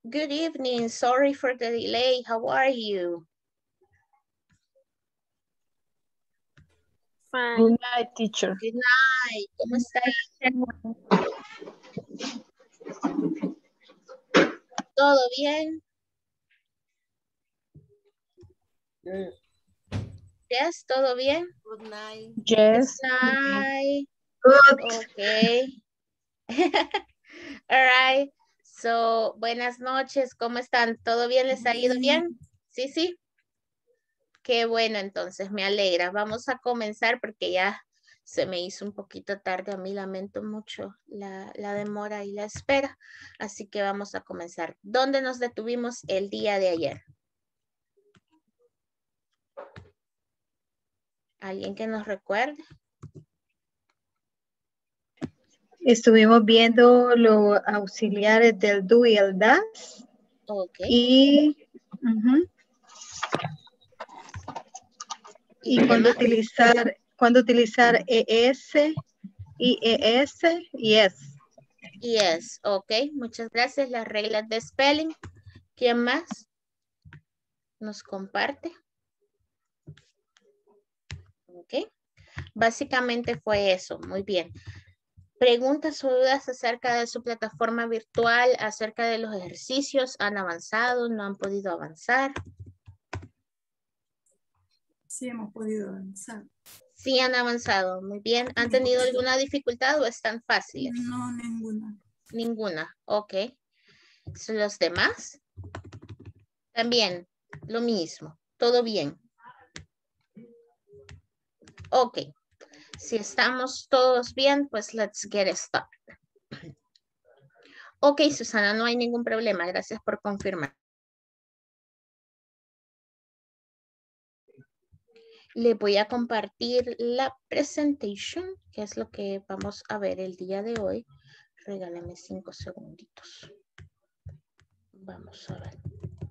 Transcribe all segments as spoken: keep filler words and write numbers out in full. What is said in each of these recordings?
Good evening. Sorry for the delay. How are you? Fine. Good night, teacher. Good night. ¿Cómo está? ¿Todo bien? Yes, ¿todo bien? Good night. Yes. Good night. Good. Okay. All right. So, buenas noches. ¿Cómo están? ¿Todo bien? ¿Les ha ido bien? Sí, sí. Qué bueno, entonces me alegra. Vamos a comenzar porque ya se me hizo un poquito tarde. A mí lamento mucho la, la demora y la espera. Así que vamos a comenzar. ¿Dónde nos detuvimos el día de ayer? ¿Alguien que nos recuerde? Estuvimos viendo los auxiliares del do y el das. Ok. Y, ujú, ¿Y, y qué cuando más? utilizar, cuando utilizar es, y es y es. Yes, ok. Muchas gracias. Las reglas de spelling. ¿Quién más nos comparte? Ok. Básicamente fue eso. Muy bien. Preguntas o dudas acerca de su plataforma virtual, acerca de los ejercicios. ¿Han avanzado? ¿No han podido avanzar? Sí, hemos podido avanzar. Sí han avanzado. Muy bien. ¿Han tenido alguna dificultad o están fáciles? No, ninguna. Ninguna. Ok. ¿Los demás? También lo mismo. Todo bien. Ok. Si estamos todos bien, pues let's get started. Ok, Susana, no hay ningún problema. Gracias por confirmar. Le voy a compartir la presentation, que es lo que vamos a ver el día de hoy. Regálame cinco segunditos. Vamos a ver.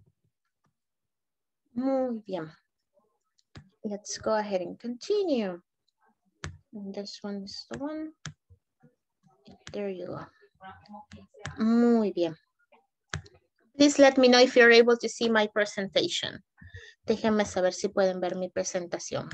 Muy bien. Let's go ahead and continue. And this one is the one. There you go. Muy bien. Please let me know if you're able to see my presentation. Déjenme saber si pueden ver mi presentación.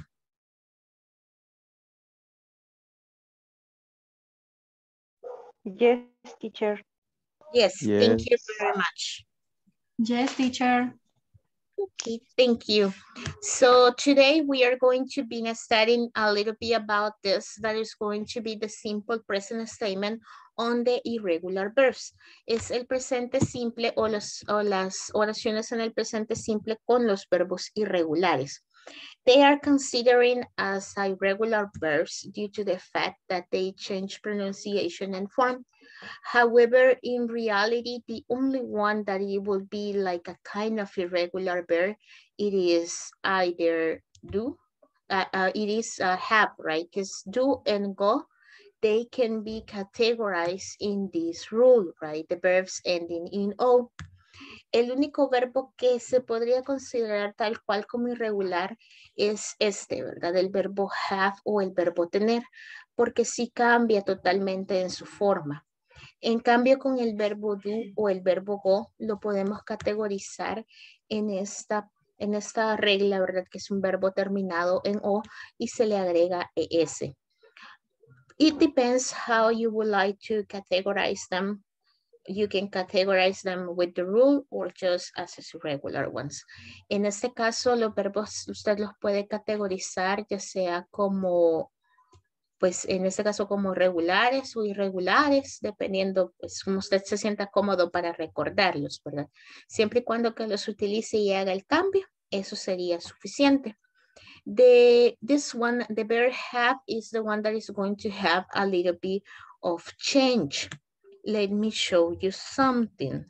Yes, teacher. Yes, Yes. thank you very much. Yes, teacher. Okay, thank you. So today we are going to be studying a little bit about this. That is going to be the simple present statement on the irregular verbs. Es el presente simple o, los, o las oraciones en el presente simple con los verbos irregulares. They are considering as irregular verbs due to the fact that they change pronunciation and form. However, in reality, the only one that it will be like a kind of irregular verb, it is either do, uh, uh, it is uh, have, right? Because do and go, they can be categorized in this rule, right? The verbs ending in O. El único verbo que se podría considerar tal cual como irregular es este, ¿verdad? El verbo have o el verbo tener, porque sí cambia totalmente en su forma. En cambio, con el verbo do o el verbo go, lo podemos categorizar en esta, en esta regla, ¿verdad? Que es un verbo terminado en o y se le agrega es. It depends how you would like to categorize them. You can categorize them with the rule or just as irregular ones. En este caso, los verbos usted los puede categorizar ya sea como, pues en este caso como regulares o irregulares, dependiendo, pues como usted se sienta cómodo para recordarlos, ¿verdad? Siempre y cuando que los utilice y haga el cambio, eso sería suficiente. The, this one, the verb have is the one that is going to have a little bit of change. Let me show you something.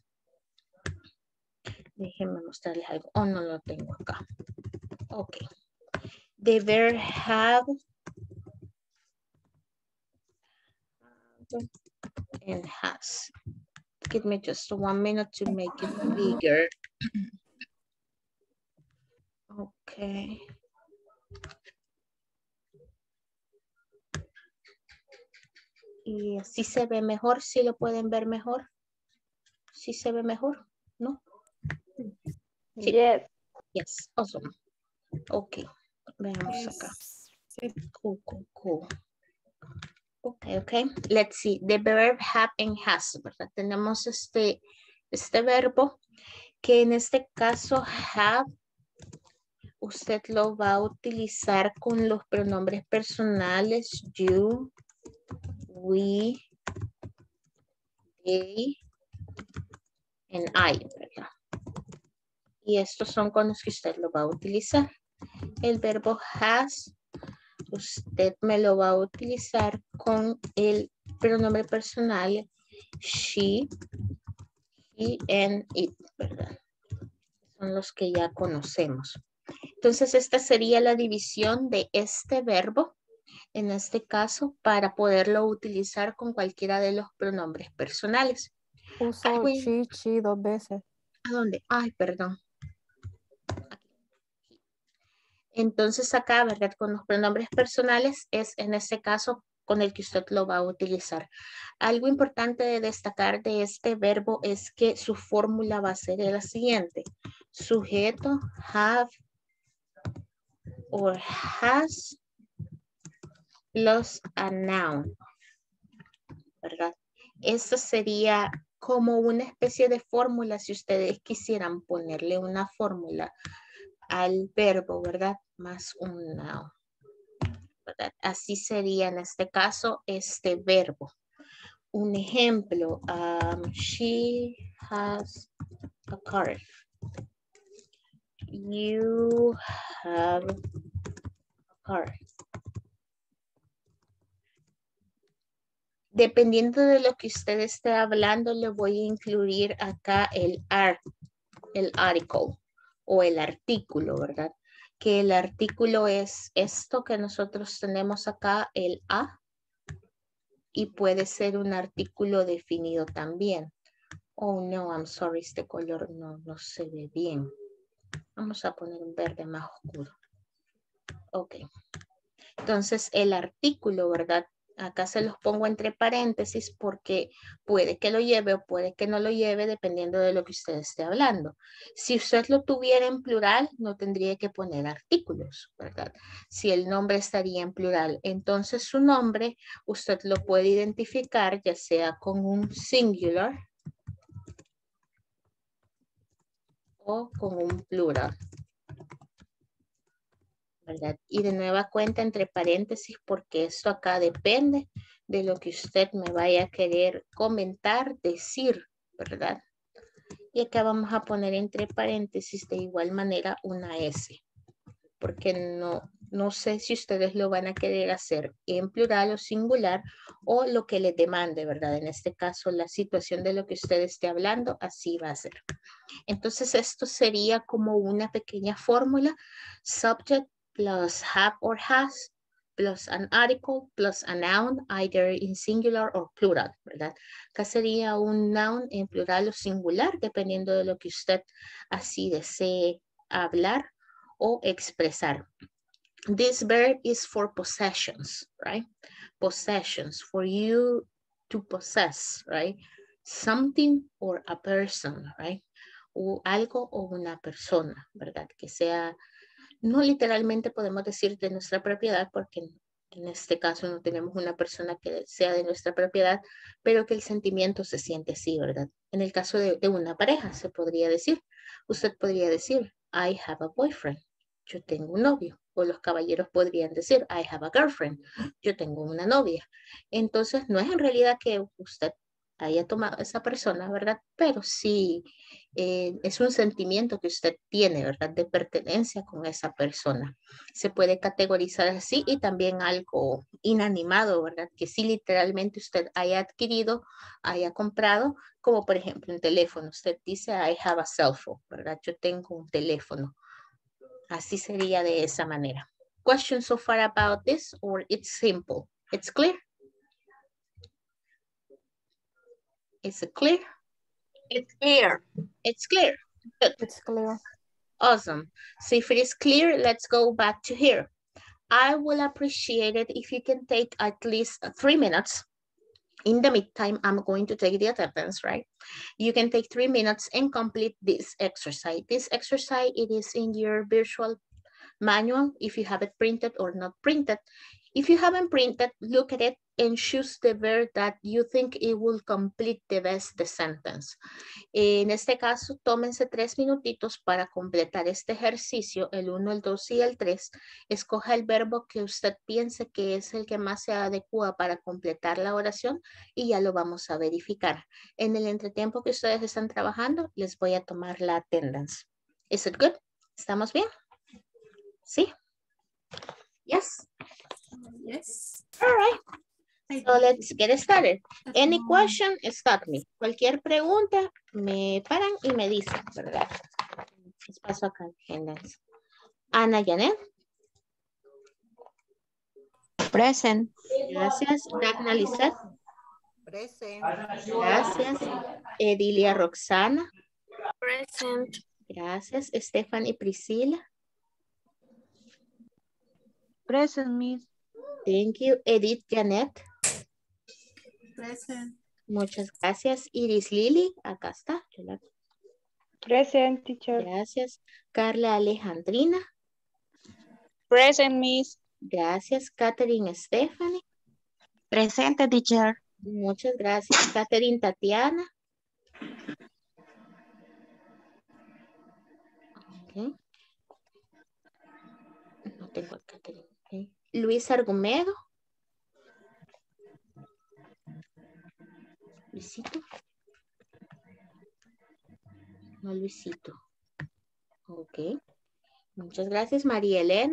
Déjenme mostrarles algo. Oh, no lo tengo acá. Ok. The verb have and has. Give me just one minute to make it bigger. Okay. Y así se ve mejor, si lo pueden ver mejor. Sí se ve mejor. ¿no? Sí. Yes. Yes, awesome. Ok, veamos acá. Cool, cool, cool. Ok, ok. Let's see. The verb have and has, ¿verdad? Tenemos este, este verbo que en este caso have, usted lo va a utilizar con los pronombres personales you, we, they, and I, ¿verdad? Y estos son con los que usted lo va a utilizar. El verbo has, usted me lo va a utilizar con el pronombre personal she, he, and it, ¿verdad? Son los que ya conocemos. Entonces, esta sería la división de este verbo, en este caso, para poderlo utilizar con cualquiera de los pronombres personales. Uso Ay, chi, chi dos veces. ¿a dónde? Ay, perdón. Entonces acá, ¿verdad? Con los pronombres personales es en este caso con el que usted lo va a utilizar. Algo importante de destacar de este verbo es que su fórmula va a ser la siguiente. Sujeto, have, or has, plus a noun, ¿verdad? Esta sería como una especie de fórmula si ustedes quisieran ponerle una fórmula al verbo, ¿verdad? Más un noun, ¿verdad? Así sería en este caso este verbo. Un ejemplo, um, she has a car. You have a car. Dependiendo de lo que usted esté hablando, le voy a incluir acá el art, el article o el artículo, ¿verdad? Que el artículo es esto que nosotros tenemos acá, el a, y puede ser un artículo definido también. Oh, no, I'm sorry, este color no, no se ve bien. Vamos a poner un verde más oscuro. Ok. Entonces, el artículo, ¿verdad? Acá se los pongo entre paréntesis porque puede que lo lleve o puede que no lo lleve dependiendo de lo que usted esté hablando. Si usted lo tuviera en plural, no tendría que poner artículos, ¿verdad? Si el nombre estaría en plural, entonces su nombre usted lo puede identificar ya sea con un singular o con un plural, ¿verdad? Y de nueva cuenta entre paréntesis porque esto acá depende de lo que usted me vaya a querer comentar, decir, ¿verdad? Y acá vamos a poner entre paréntesis de igual manera una S, porque no, no sé si ustedes lo van a querer hacer en plural o singular o lo que les demande, ¿verdad? En este caso, la situación de lo que usted esté hablando, así va a ser. Entonces, esto sería como una pequeña fórmula, subject plus have or has, plus an article, plus a noun, either in singular or plural, ¿verdad? Acá sería un noun en plural o singular, dependiendo de lo que usted así desee hablar o expresar. This verb is for possessions, right? Possessions, for you to possess, right? Something or a person, right? O algo o una persona, ¿verdad? Que sea, no literalmente podemos decir de nuestra propiedad porque en este caso no tenemos una persona que sea de nuestra propiedad, pero que el sentimiento se siente así, ¿verdad? En el caso de, de una pareja se podría decir, usted podría decir, I have a boyfriend, yo tengo un novio. O los caballeros podrían decir, I have a girlfriend, yo tengo una novia. Entonces no es en realidad que usted haya tomado a esa persona, ¿verdad? Pero sí eh, es un sentimiento que usted tiene, ¿verdad? De pertenencia con esa persona. Se puede categorizar así y también algo inanimado, ¿verdad? Que sí literalmente usted haya adquirido, haya comprado, como por ejemplo un teléfono. Usted dice, I have a cell phone, ¿verdad? Yo tengo un teléfono. Así sería de esa manera. Questions so far about this or it's simple? It's clear? Is it clear? It's clear. It's clear. Good. It's clear. Awesome. So if it is clear, let's go back to here. I will appreciate it if you can take at least three minutes In the meantime, I'm going to take the attendance, right? You can take three minutes and complete this exercise. This exercise, it is in your virtual manual if you have it printed or not printed. If you haven't printed, look at it and choose the verb that you think it will complete the best the sentence. En este caso, tómense tres minutitos para completar este ejercicio, el uno, el dos y el tres. Escoja el verbo que usted piense que es el que más se adecua para completar la oración y ya lo vamos a verificar. En el entretiempo que ustedes están trabajando, les voy a tomar la attendance. Is it good? ¿Estamos bien? ¿Sí? Yes? Yes. All right. So let's get started. Any Um, question, stop me. Cualquier pregunta, me paran y me dicen, ¿verdad? Les paso acá. Attendance. Ana Janet. Present. Gracias. Dagna Lizette. Present. Gracias. Edilia Roxana. Present. Gracias. Stephanie Priscila. Present, Miss. Thank you. Edith Janet. Present. Muchas gracias. Iris Lili. Acá está. Yo la- Present, teacher. Gracias. Carla Alejandrina. Present, Miss. Gracias. Catherine Stephanie. Presente, teacher. Muchas gracias. Catherine Tatiana. Ok. No tengo a Catherine. Ok. Luis Argumedo. Luisito. No, Luisito. Ok. Muchas gracias. María Elena.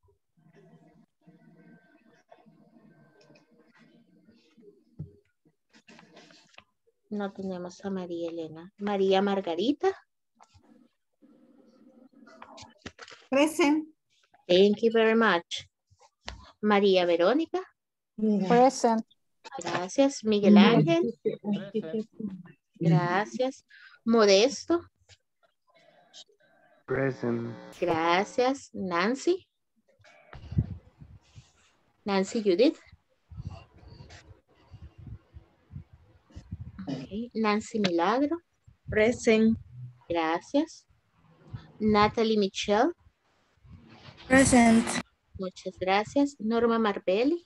No tenemos a María Elena. María Margarita. Present. Thank you very much. María Verónica. Present. Gracias. Miguel Ángel. Gracias. Modesto. Present. Gracias. Nancy. Nancy Judith. Okay. Nancy Milagro. Present. Gracias. Natalie Michelle. Present. Muchas gracias. Norma Marbelli.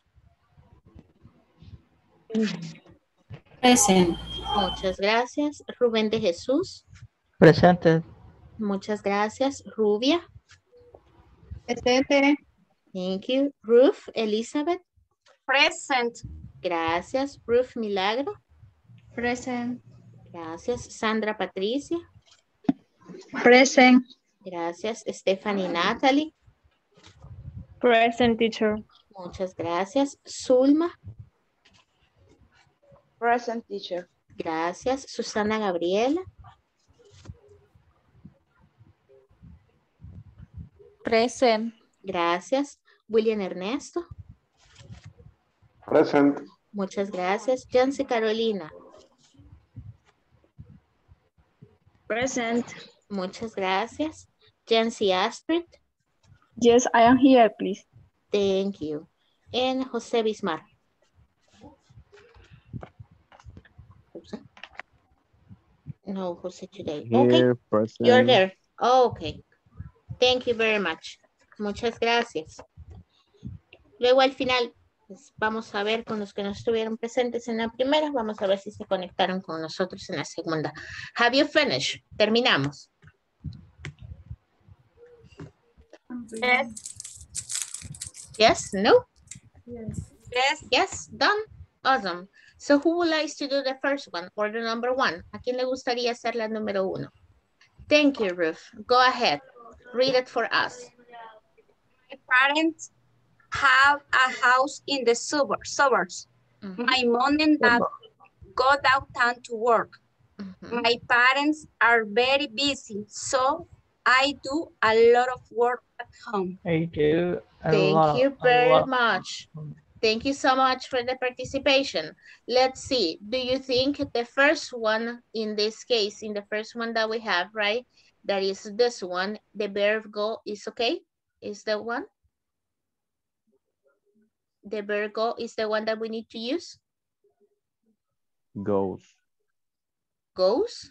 Present. Muchas gracias. Rubén de Jesús. Presente. Muchas gracias. Rubia. Presente. Thank you. Ruth Elizabeth. Present. Gracias. Ruth Milagro. Present. Gracias. Sandra Patricia. Present. Gracias. Stephanie Natalie. Present, teacher. Muchas gracias. Zulma. Present, teacher. Gracias. Susana Gabriela. Present. Gracias. William Ernesto. Present. Muchas gracias. Jancy Carolina. Present. Muchas gracias. Jancy Astrid. Yes, I am here, please. Thank you. And Jose Bismar. No, Jose today. Okay, Here, present. you're there. Oh, okay. Thank you very much. Muchas gracias. Luego al final, pues, vamos a ver con los que no estuvieron presentes en la primera, vamos a ver si se conectaron con nosotros en la segunda. Have you finished? Terminamos. Yes. Yes, no? Yes. Yes. Yes, done. Awesome. So who would like to do the first one or the number one? ¿A quién le gustaría hacer la número uno? Thank you, Ruth. Go ahead. Read it for us. My parents have a house in the suburbs. suburbs. Mhm. My mom and dad go downtown to work. Mhm. My parents are very busy, so I do a lot of work at home. I do a Thank lot, you a very lot. much. Thank you so much for the participation. Let's see. Do you think the first one in this case, in the first one that we have, right? That is this one, the verb go is okay? Is the one? The verb go is the one that we need to use? Goes. Goes.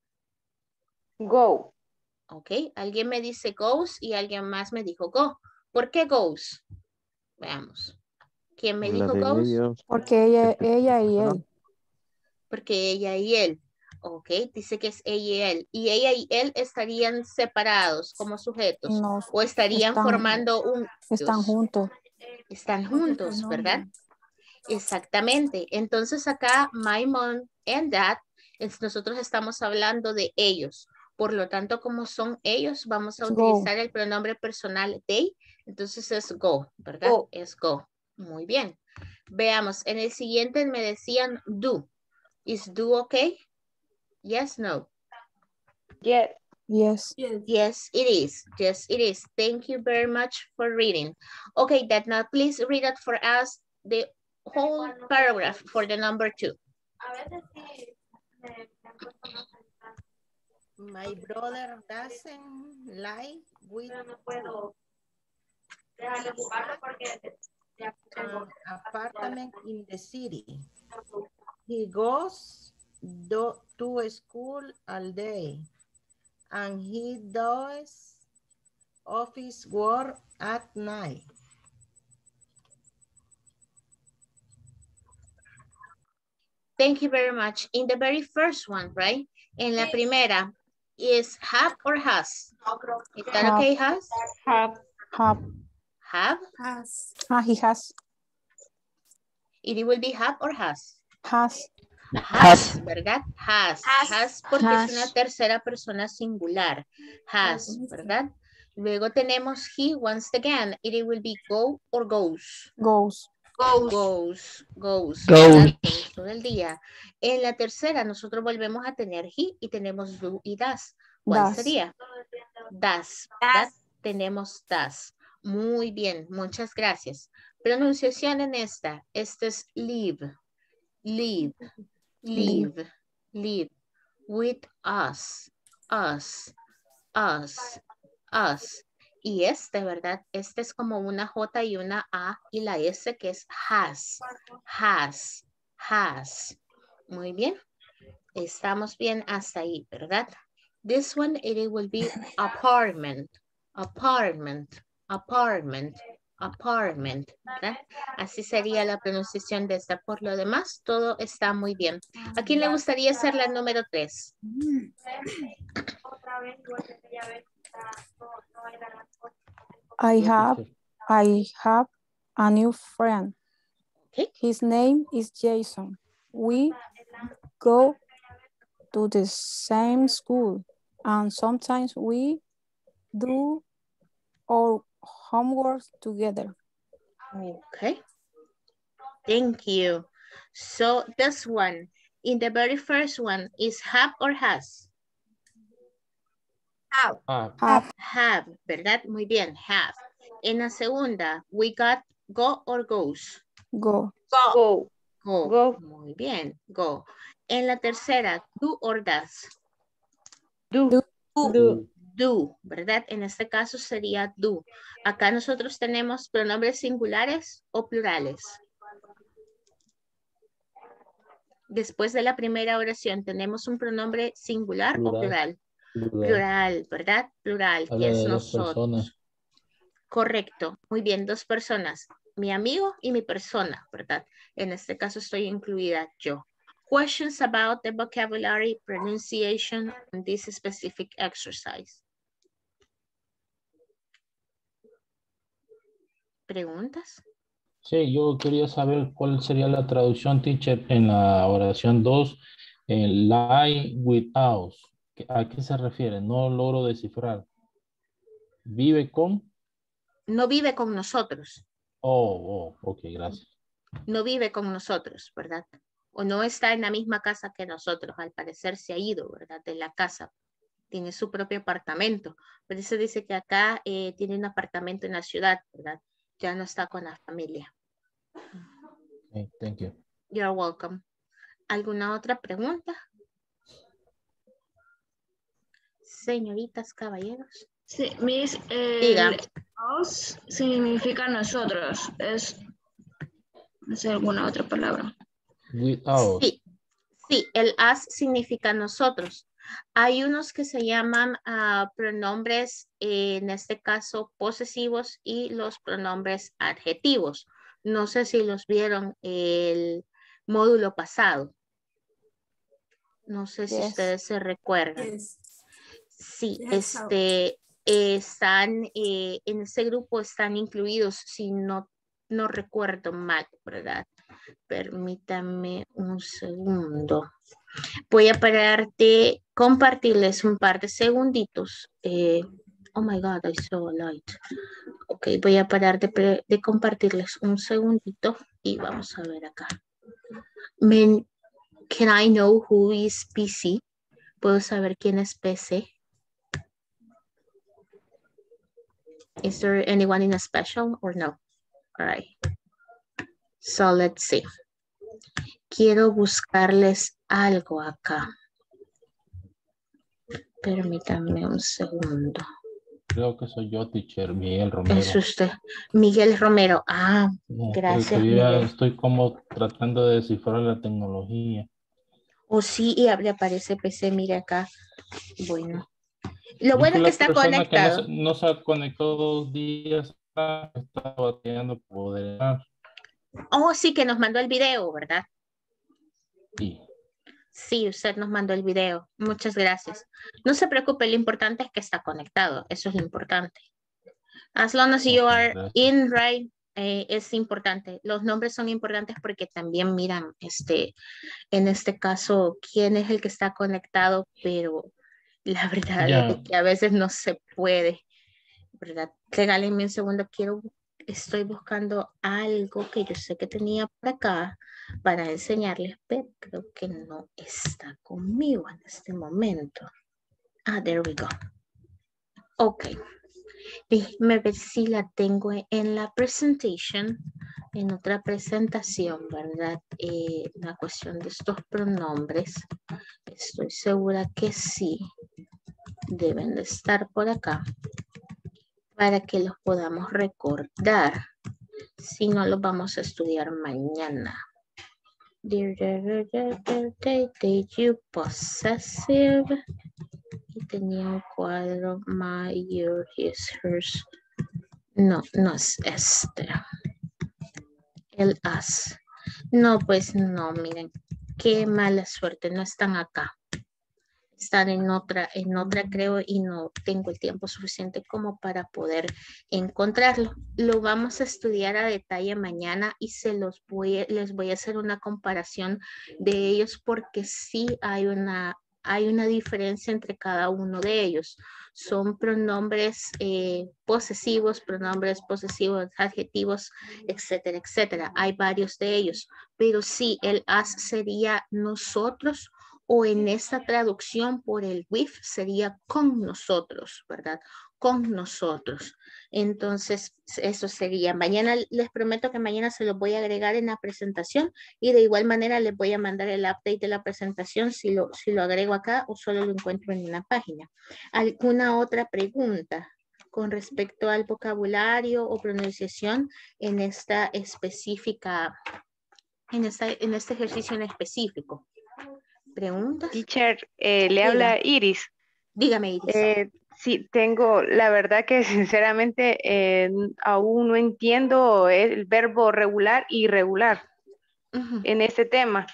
Go. Ok, alguien me dice goes y alguien más me dijo go. ¿Por qué goes? Veamos. ¿Quién me La dijo de goes? ellos. Porque ella, Este ella y personal. él. Porque ella y él. Ok, dice que es ella y él. ¿Y ella y él estarían separados como sujetos? No, ¿O estarían están, formando un... están juntos. Están juntos, ¿verdad? Exactamente. Entonces acá, my mom and dad, es, nosotros estamos hablando de ellos. Por lo tanto, como son ellos, vamos a It's go. utilizar el pronombre personal they. Entonces es go, ¿verdad? Go. Es go. Muy bien. Veamos, en el siguiente me decían do. ¿Is do okay? Yes, no. Yes. Yes. Yes. Yes, it is. Yes, it is. Thank you very much for reading. Okay, that now please read it for us, the whole paragraph for the number two. My brother doesn't like with an apartment in the city. He goes do, to school all day and he does office work at night. Thank you very much. In the very first one, right? En la primera, is have or has? Is that Have. okay, has? Have. Have. Have? Has. Ah, he has. It will be have or has? Has. Has, ¿verdad? Has. Has. Has porque Has. es una tercera persona singular. Has, ¿verdad? Luego tenemos he once again. It will be go or goes. Goes. Goes. Goes, goes, Goes. ¿verdad? Goes todo el día. En la tercera nosotros volvemos a tener he y tenemos do y does. ¿Cuál Does. sería? Does, ¿verdad? Does. Tenemos does. Muy bien, muchas gracias. Pronunciación en esta. Este es live, live, live, live. With us, us, us, us. Y este, ¿verdad? Este es como una J y una A y la S que es has, has, has. Muy bien. Estamos bien hasta ahí, ¿verdad? This one, it will be apartment, apartment, apartment, apartment, ¿verdad? Así sería la pronunciación de esta. Por lo demás, todo está muy bien. ¿A quién le gustaría ser la número tres? I have, I have a new friend. Okay. His name is Jason. We go to the same school and sometimes we do our homework together. Okay. Thank you. So this one, in the very first one, is have or has? Have. Have. Have, ¿verdad? Muy bien, have. En la segunda, we got go or goes. Go. Go. Go. Go. Muy bien, go. En la tercera, do or does. Do. Do. Do, ¿verdad? En este caso sería do. Acá nosotros tenemos pronombres singulares o plurales. Después de la primera oración, ¿tenemos un pronombre singular Plural. o plural? Plural. Plural, ¿verdad? Plural, Habla que es de dos nosotros. personas. Correcto, muy bien, dos personas. Mi amigo y mi persona, ¿verdad? En este caso estoy incluida yo. Questions about the vocabulary, pronunciation, in this specific exercise. ¿Preguntas? Sí, yo quería saber cuál sería la traducción, teacher, en la oración dos, en lie without. ¿A qué se refiere? No logro descifrar. ¿Vive con? No vive con nosotros. Oh, oh, ok, gracias. No vive con nosotros, ¿verdad? O no está en la misma casa que nosotros. Al parecer se ha ido, ¿verdad? De la casa. Tiene su propio apartamento. Por eso dice que acá eh, tiene un apartamento en la ciudad, ¿verdad? Ya no está con la familia. Okay, thank you. You're welcome. ¿Alguna otra pregunta? Señoritas, caballeros. Sí, Miss, Diga. el us significa nosotros. Es, no sé, alguna otra palabra. Without. Sí, Sí, el as significa nosotros. Hay unos que se llaman uh, pronombres, eh, en este caso posesivos, y los pronombres adjetivos. No sé si los vieron el módulo pasado. No sé si Yes. ustedes se recuerdan. Yes. Sí, Yes, out. este, eh, están, eh, en ese grupo están incluidos, si no, no recuerdo mal, ¿verdad? Permítame un segundo. Voy a parar de compartirles un par de segunditos. Eh, oh my God, I saw a light. Ok, voy a parar de, de compartirles un segundito y vamos a ver acá. Men, can I know who is P C? ¿Puedo saber quién es P C? Is there anyone in a special or no? All right. So let's see. Quiero buscarles algo acá. Permítanme un segundo. Creo que soy yo, teacher, Miguel Romero. Es usted, Miguel Romero. Ah, No, gracias, todavía Miguel. estoy como tratando de descifrar la tecnología. O sí, y le aparece P C, mire acá. Bueno. Lo Yo bueno fui es que la está persona que no se, conectado. no se conectó dos días. Estaba batallando por poder entrar. Oh, sí, que nos mandó el video, ¿verdad? Sí. Sí, usted nos mandó el video. Muchas gracias. No se preocupe, lo importante es que está conectado. Eso es lo importante. As long as you Okay, are gracias. in right, eh, es importante. Los nombres son importantes porque también miran, este, en este caso, quién es el que está conectado, pero la verdad Ya. es que a veces no se puede, ¿verdad? Regálenme un segundo, quiero, estoy buscando algo que yo sé que tenía por acá para enseñarles, pero creo que no está conmigo en este momento. Ah, there we go. Ok. Déjeme ver si la tengo en la presentation, en otra presentación, ¿verdad? Eh, la cuestión de estos pronombres. Estoy segura que sí. Deben de estar por acá para que los podamos recordar. Si no, los vamos a estudiar mañana. Did you possessive? Y tenía un cuadro, my, your, his, hers. No, no es este. El as. No, pues no, miren. Qué mala suerte, no están acá. Están en otra, en otra creo, y no tengo el tiempo suficiente como para poder encontrarlo. Lo vamos a estudiar a detalle mañana y se los voy a, les voy a hacer una comparación de ellos porque sí hay una, hay una diferencia entre cada uno de ellos. Son pronombres eh, posesivos, pronombres posesivos, adjetivos, etcétera, etcétera. Hay varios de ellos, pero sí, el as sería nosotros, o en esta traducción por el with sería con nosotros, ¿verdad? Con nosotros. Entonces, eso sería. Mañana, les prometo que mañana se los voy a agregar en la presentación y de igual manera les voy a mandar el update de la presentación si lo, si lo agrego acá o solo lo encuentro en una página. ¿Alguna otra pregunta con respecto al vocabulario o pronunciación en esta específica, en, esta, en este ejercicio en específico? ¿Preguntas? Teacher, eh, le Diga. habla Iris. Dígame, Iris. Eh, sí, tengo, la verdad que sinceramente eh, aún no entiendo el verbo regular y irregular Uh-huh. en este tema.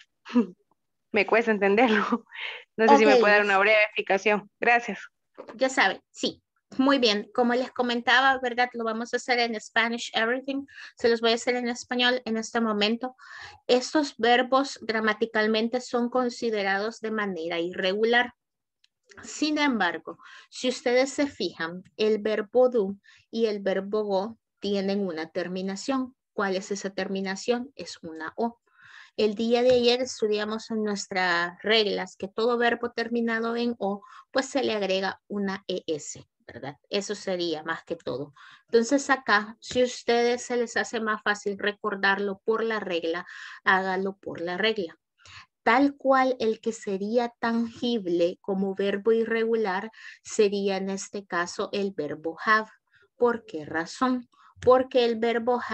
Me cuesta entenderlo. No sé Ok, si me puede dar Iris. una breve explicación. Gracias. Ya saben, sí. Muy bien, como les comentaba, ¿verdad? Lo vamos a hacer en Spanish Everything. Se los voy a hacer en español en este momento. Estos verbos gramaticalmente son considerados de manera irregular. Sin embargo, si ustedes se fijan, el verbo do y el verbo go tienen una terminación. ¿Cuál es esa terminación? Es una O. El día de ayer estudiamos en nuestras reglas que todo verbo terminado en O, pues se le agrega una E S, ¿verdad? Eso sería más que todo. Entonces acá, si a ustedes se les hace más fácil recordarlo por la regla, hágalo por la regla. Tal cual el que sería tangible como verbo irregular sería en este caso el verbo have. ¿Por qué razón? Porque el verbo have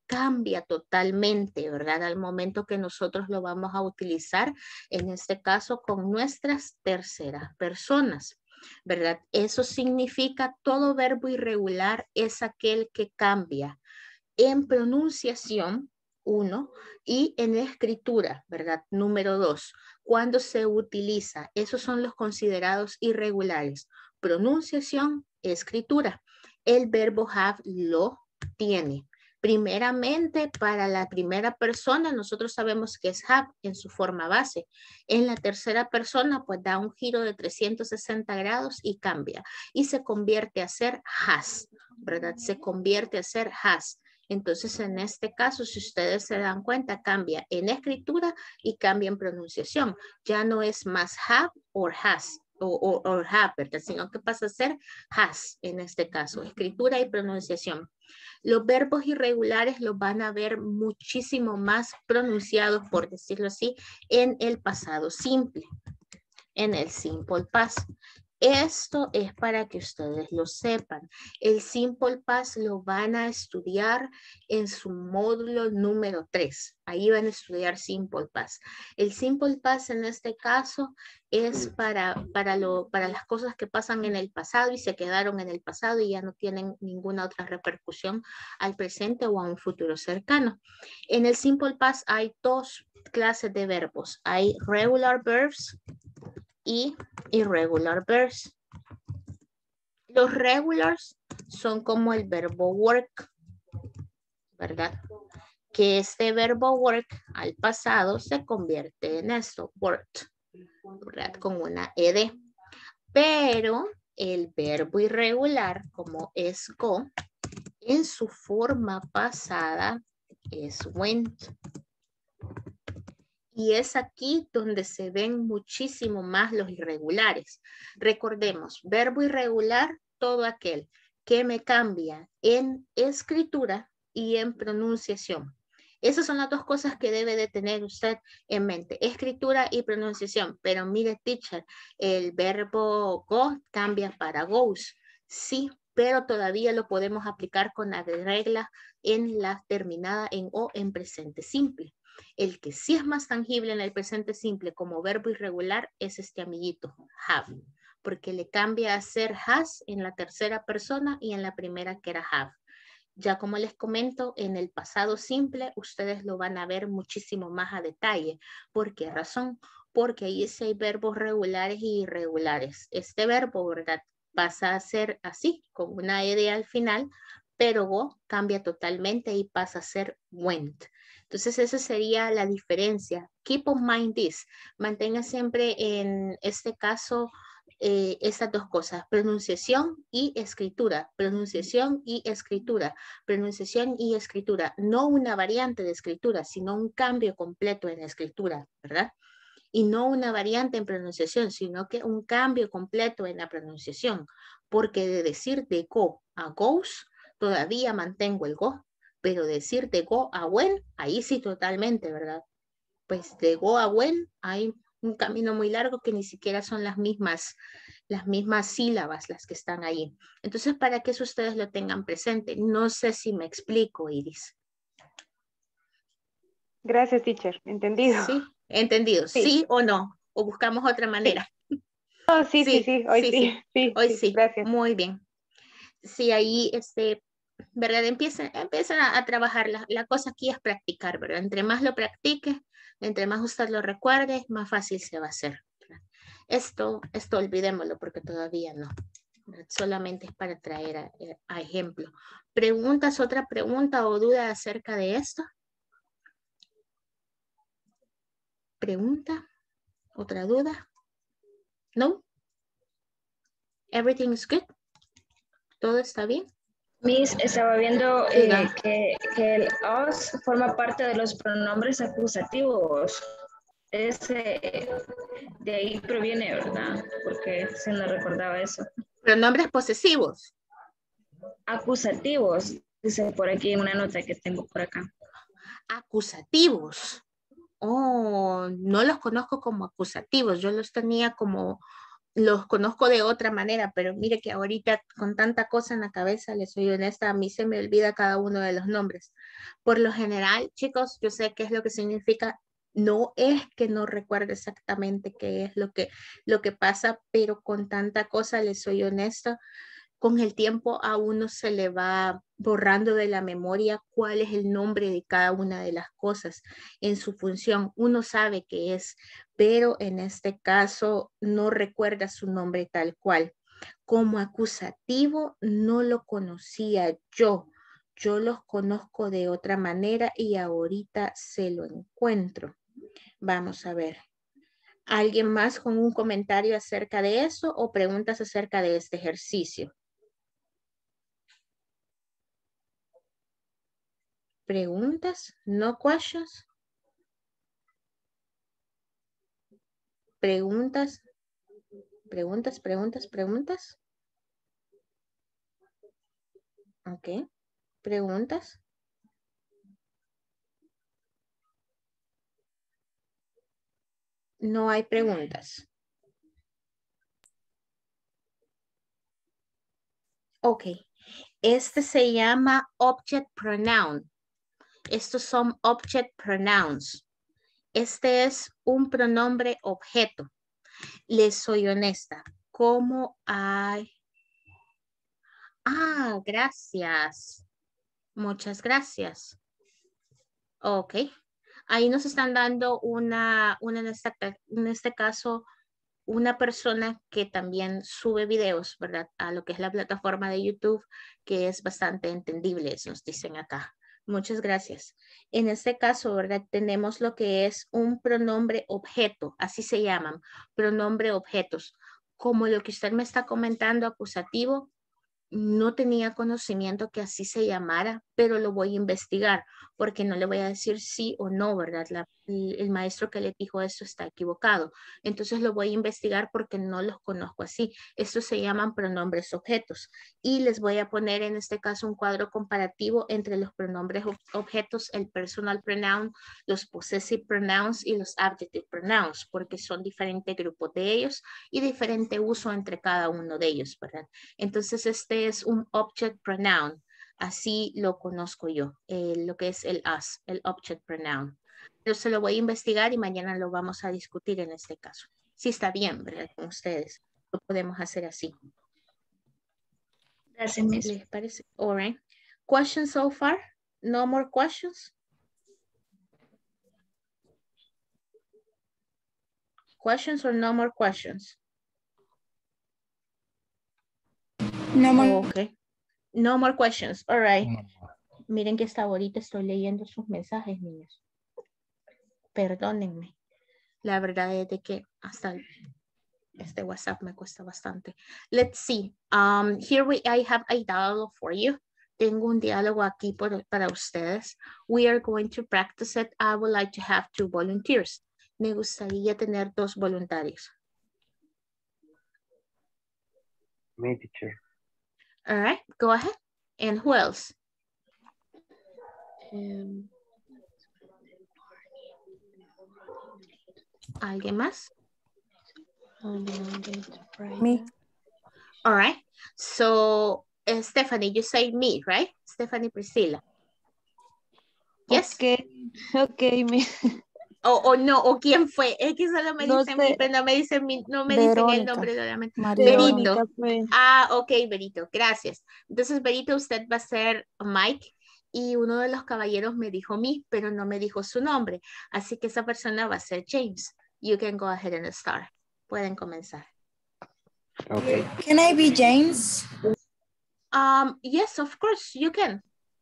cambia totalmente, ¿verdad? Al momento que nosotros lo vamos a utilizar, en este caso con nuestras terceras personas, ¿verdad? Eso significa todo verbo irregular es aquel que cambia en pronunciación, uno, y en escritura, ¿verdad? Número dos, cuando se utiliza, esos son los considerados irregulares, pronunciación, escritura. El verbo have lo tiene. Primeramente, para la primera persona, nosotros sabemos que es have en su forma base. En la tercera persona, pues da un giro de trescientos sesenta grados y cambia. Y se convierte a ser has, ¿verdad? Se convierte a ser has. Entonces, en este caso, si ustedes se dan cuenta, cambia en escritura y cambia en pronunciación. Ya no es más have or has. O, o, o have, ¿verdad? Sino que pasa a ser has en este caso, escritura y pronunciación. Los verbos irregulares los van a ver muchísimo más pronunciados, por decirlo así, en el pasado simple, en el simple past. Esto es para que ustedes lo sepan. El simple past lo van a estudiar en su módulo número tres. Ahí van a estudiar simple past. El simple past en este caso es para, para, lo, para las cosas que pasan en el pasado y se quedaron en el pasado y ya no tienen ninguna otra repercusión al presente o a un futuro cercano. En el simple past hay dos clases de verbos. Hay regular verbs y irregular verbs. Los regulars son como el verbo work, ¿verdad? Que este verbo work al pasado se convierte en esto, worked, ¿verdad? Con una ed. Pero el verbo irregular, como es go, en su forma pasada es went. Y es aquí donde se ven muchísimo más los irregulares. Recordemos, verbo irregular, todo aquel que me cambia en escritura y en pronunciación. Esas son las dos cosas que debe de tener usted en mente, escritura y pronunciación. Pero mire, teacher, el verbo go cambia para goes. Sí, pero todavía lo podemos aplicar con la regla en la terminada en o en presente simple. El que sí es más tangible en el presente simple como verbo irregular es este amiguito, have, porque le cambia a ser has en la tercera persona y en la primera que era have. Ya como les comento, en el pasado simple ustedes lo van a ver muchísimo más a detalle. ¿Por qué razón? Porque ahí sí hay verbos regulares y irregulares. Este verbo, ¿verdad? Pasa a ser así, con una ed al final, pero go cambia totalmente y pasa a ser went. Entonces esa sería la diferencia. Keep on mind this. Mantenga siempre en este caso eh, estas dos cosas. Pronunciación y escritura. Pronunciación y escritura. Pronunciación y escritura. No una variante de escritura, sino un cambio completo en la escritura, ¿verdad? Y no una variante en pronunciación, sino que un cambio completo en la pronunciación. Porque de decir de go a goes, todavía mantengo el go. Pero decir de go a when, ahí sí totalmente, ¿verdad? Pues de go a when hay un camino muy largo que ni siquiera son las mismas, las mismas sílabas las que están ahí. Entonces, para que eso ustedes lo tengan presente. No sé si me explico, Iris. Gracias, teacher. Entendido. Sí, entendido. ¿Sí, ¿Sí o no? ¿O buscamos otra manera? Sí. Oh, sí, sí, sí, sí. Hoy sí. sí. sí. sí Hoy sí. sí. Gracias. Muy bien. Sí, ahí este... ¿verdad? Empieza, empieza a, a trabajar. La, la cosa aquí es practicar, ¿verdad? Entre más lo practique, entre más usted lo recuerde, más fácil se va a hacer, ¿verdad? Esto, esto olvidémoslo porque todavía no, ¿verdad? Solamente es para traer a, a ejemplo. ¿Preguntas, otra pregunta o duda acerca de esto? ¿Pregunta? ¿Otra duda? ¿No? ¿Everything is good? ¿Todo está bien? Miss, estaba viendo eh, que, que el us forma parte de los pronombres acusativos. Ese, de ahí proviene, ¿verdad? Porque se nos recordaba eso. Pronombres posesivos. Acusativos, dice por aquí en una nota que tengo por acá. Acusativos. Oh, no los conozco como acusativos. Yo los tenía como, los conozco de otra manera, pero mire que ahorita con tanta cosa en la cabeza, les soy honesta, a mí se me olvida cada uno de los nombres. Por lo general, chicos, yo sé qué es lo que significa. No es que no recuerde exactamente qué es lo que, lo que pasa, pero con tanta cosa, les soy honesta, con el tiempo a uno se le va borrando de la memoria cuál es el nombre de cada una de las cosas en su función. Uno sabe qué es, pero en este caso no recuerda su nombre tal cual. Como acusativo no lo conocía yo. Yo los conozco de otra manera y ahorita se lo encuentro. Vamos a ver. ¿Alguien más con un comentario acerca de eso o preguntas acerca de este ejercicio? ¿Preguntas? ¿No questions? ¿Preguntas? ¿Preguntas, preguntas, preguntas? Ok. ¿Preguntas? No hay preguntas. Ok. Este se llama object pronoun. Estos son object pronouns. Este es un pronombre objeto. Les soy honesta. ¿Cómo hay? Ah, gracias. Muchas gracias. Ok. Ahí nos están dando una, una en, esta, en este caso, una persona que también sube videos, ¿verdad? A lo que es la plataforma de YouTube, que es bastante entendible, nos dicen acá. Muchas gracias. En este caso, ¿verdad? Tenemos lo que es un pronombre objeto, así se llaman, pronombre objetos. Como lo que usted me está comentando, acusativo, no tenía conocimiento que así se llamara, pero lo voy a investigar porque no le voy a decir sí o no, ¿verdad? La, el, el maestro que le dijo esto está equivocado. Entonces lo voy a investigar porque no los conozco así. Estos se llaman pronombres objetos y les voy a poner en este caso un cuadro comparativo entre los pronombres ob objetos, el personal pronoun, los possessive pronouns y los adjective pronouns, porque son diferentes grupos de ellos y diferente uso entre cada uno de ellos, ¿verdad? Entonces este es un object pronoun. Así lo conozco yo, eh, lo que es el us, el object pronoun. Yo se lo voy a investigar y mañana lo vamos a discutir en este caso. Sí está bien, ¿verdad? Con ustedes. Lo podemos hacer así. Gracias, Miss. ¿Les parece? All right. Questions so far? No more questions? Questions or no more questions? No more. Okay. No more questions. All right. Miren que hasta ahorita estoy leyendo sus mensajes, niños. Perdónenme. La verdad es de que hasta este WhatsApp me cuesta bastante. Let's see. Um, here we, I have a dialogue for you. Tengo un diálogo aquí por, para ustedes. We are going to practice it. I would like to have two volunteers. Me gustaría tener dos voluntarios. Me, teacher. All right, go ahead. And who else? Um, ¿Alguien más? Me. All right. So, uh, Stephanie, you say me, right? Stephanie Priscilla. Yes. Okay, okay, me. O, o no, o quién fue. Es que solo me No dicen sé. mi, pero no me dicen mi, no me dicen el Verónica. nombre solamente. María Berito. Verónica fue. Ah, ok, Berito, gracias. Entonces, Berito, usted va a ser Mike y uno de los caballeros me dijo mí, pero no me dijo su nombre. Así que esa persona va a ser James. You can go ahead and start. Pueden comenzar. Okay. Can I be James? Um, yes, of course, you can.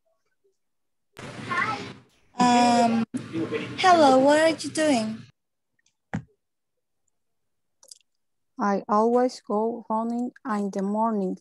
Um, hello, what are you doing? I always go running in the morning.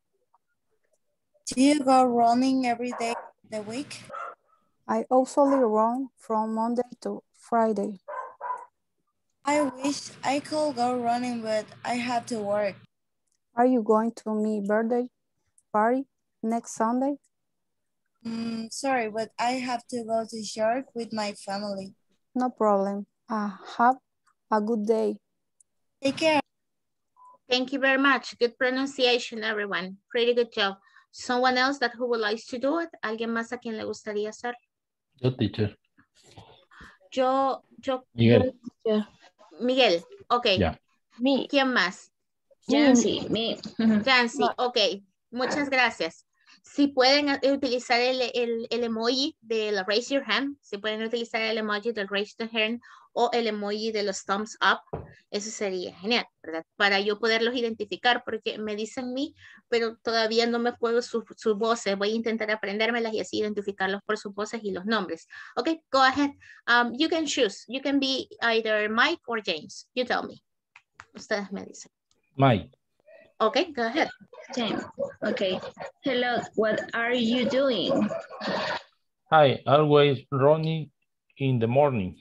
Do you go running every day of the week? I usually run from Monday to Friday. I wish I could go running, but I have to work. Are you going to my birthday party next Sunday? Mm, sorry, but I have to go to church with my family. No problem. Uh, have a good day. Take care. Thank you very much. Good pronunciation, everyone. Pretty good job. Someone else that who would like to do it? ¿Alguien más a quien le gustaría hacer? Yo, teacher. Yo, yo. Miguel. Miguel, ok. Ya. Me. ¿Quién más? Jancy, me. Jancy, ok. Muchas gracias. Si pueden utilizar el, el, el emoji del raise your hand, si pueden utilizar el emoji del raise your hand o el emoji de los thumbs up, eso sería genial, ¿verdad? Para yo poderlos identificar, porque me dicen mí, pero todavía no me puedo sus su voces. Voy a intentar aprendérmelas y así identificarlos por sus voces y los nombres. Ok, go ahead. Um, you can choose. You can be either Mike or James. You tell me. Ustedes me dicen. Mike. Okay, go ahead. James. Okay. Hello, what are you doing? Hi, always running in the morning.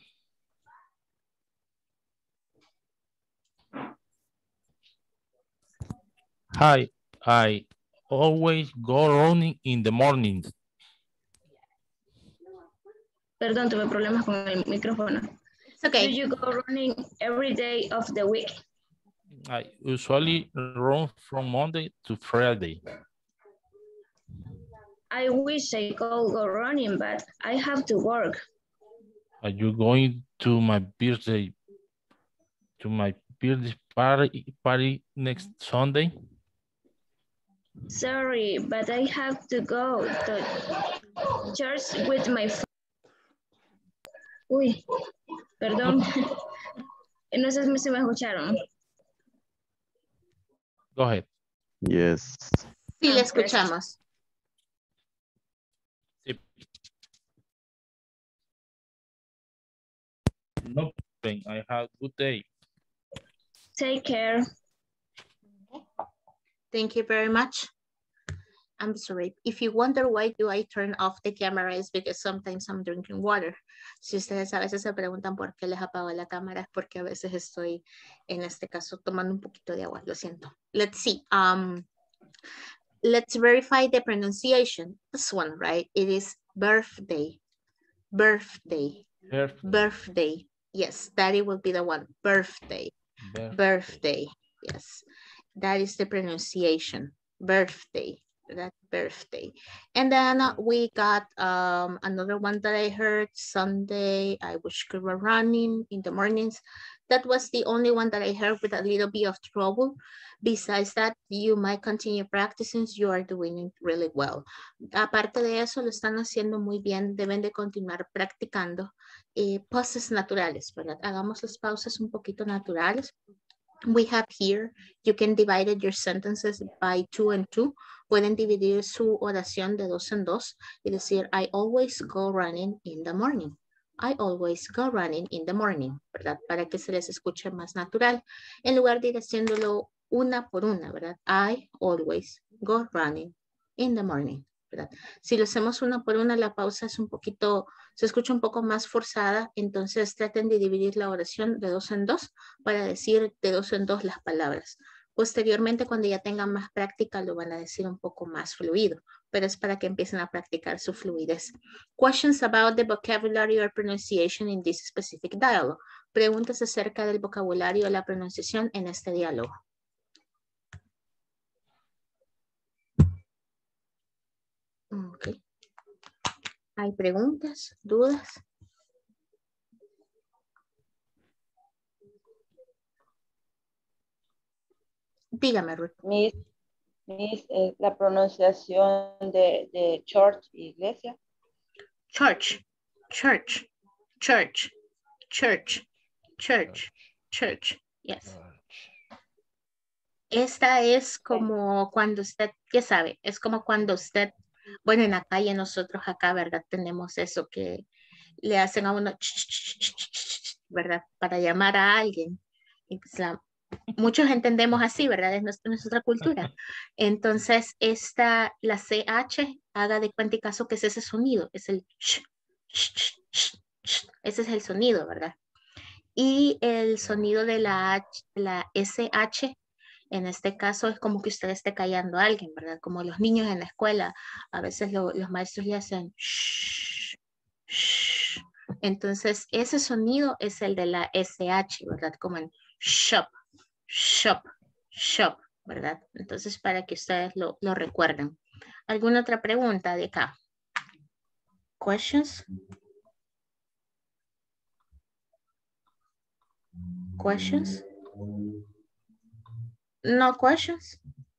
Hi, I always go running in the mornings. Perdón, tuve problemas con el micrófono. It's okay. Do you go running every day of the week? I usually run from Monday to Friday. I wish I could go running, but I have to work. Are you going to my birthday, to my birthday party, party next Sunday? Sorry, but I have to go to church with my friends. Uy, perdón. No sé si me escucharon. Go ahead. Yes. Sí, le escuchamos. Sí. No problem. I have a good day. Take care. Thank you very much. I'm sorry. If you wonder why do I turn off the camera, it's because sometimes I'm drinking water. Si ustedes a veces se preguntan por qué les apago la cámara, es porque a veces estoy, en este caso, tomando un poquito de agua. Lo siento. Let's see. Um, let's verify the pronunciation. This one, right? It is birthday. Birthday. Birthday. Birthday. Yes, that it will be the one. Birthday. Birthday. Birthday. Yes, that is the pronunciation. Birthday. That birthday. And then uh, we got um, another one that I heard, Sunday. I wish we were running in the mornings. That was the only one that I heard with a little bit of trouble. Besides that, you might continue practicing. You are doing it really well. Aparte de eso, lo están haciendo muy bien. Deben de continuar practicando eh, pauses naturales, ¿verdad? Hagamos las pausas un poquito naturales. We have here, you can divide your sentences by two and two. Pueden dividir su oración de dos en dos y decir, I always go running in the morning. I always go running in the morning, ¿verdad? Para que se les escuche más natural. En lugar de ir haciéndolo una por una, ¿verdad? I always go running in the morning, ¿verdad? Si lo hacemos una por una, la pausa es un poquito, se escucha un poco más forzada, entonces traten de dividir la oración de dos en dos para decir de dos en dos las palabras. Posteriormente, cuando ya tengan más práctica, lo van a decir un poco más fluido, pero es para que empiecen a practicar su fluidez. Questions about the vocabulary or pronunciation in this specific dialogue. Preguntas acerca del vocabulario o la pronunciación en este diálogo. Okay. ¿Hay preguntas, dudas? Dígame, Ruth. Miss, miss eh, la pronunciación de, de church, iglesia. Church, church, church, church, church, church. Yes. Esta es como cuando usted, ¿qué sabe? Es como cuando usted, bueno, en la calle nosotros acá, ¿verdad? Tenemos eso que le hacen a uno, ¿verdad? Para llamar a alguien. Y pues la, muchos entendemos así, ¿verdad? Es nuestra, nuestra cultura. Entonces, esta, la C H, haga de cuenta y caso que es ese sonido, es el sh, sh, sh, sh, ese es el sonido, ¿verdad? Y el sonido de la, H, la S H, en este caso es como que usted esté callando a alguien, ¿verdad? Como los niños en la escuela, a veces lo, los maestros le hacen shh, shh. Entonces, ese sonido es el de la S H, ¿verdad? Como en shop, shop, shop, ¿verdad? Entonces, para que ustedes lo, lo recuerden. ¿Alguna otra pregunta de acá? Questions? Questions? No questions?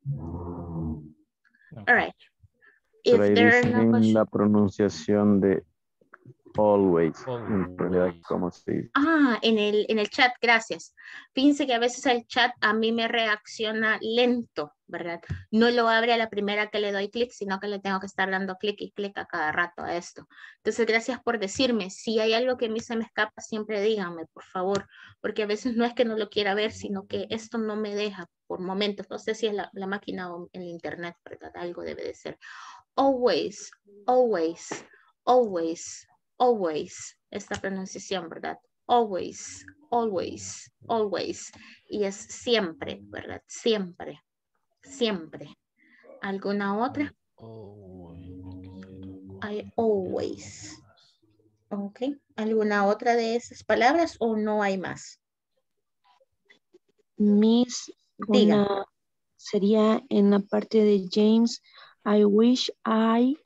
All right. Pero If ahí there are dicen no en questions. la pronunciación de always, en realidad, ¿cómo se dice? Ah, en el, en el chat, gracias. Fíjense que a veces el chat a mí me reacciona lento, ¿verdad? No lo abre a la primera que le doy clic, sino que le tengo que estar dando clic y clic a cada rato a esto. Entonces, gracias por decirme. Si hay algo que a mí se me escapa, siempre díganme, por favor, porque a veces no es que no lo quiera ver, sino que esto no me deja por momentos. No sé si es la, la máquina o el internet, ¿verdad? Algo debe de ser. Always, always, always, always. Esta pronunciación, ¿verdad? Always, always, always. Y es siempre, ¿verdad? Siempre, siempre. ¿Alguna otra? I always. Ok. ¿Alguna otra de esas palabras o no hay más? Miss, Diga. una sería en la parte de James, I wish I,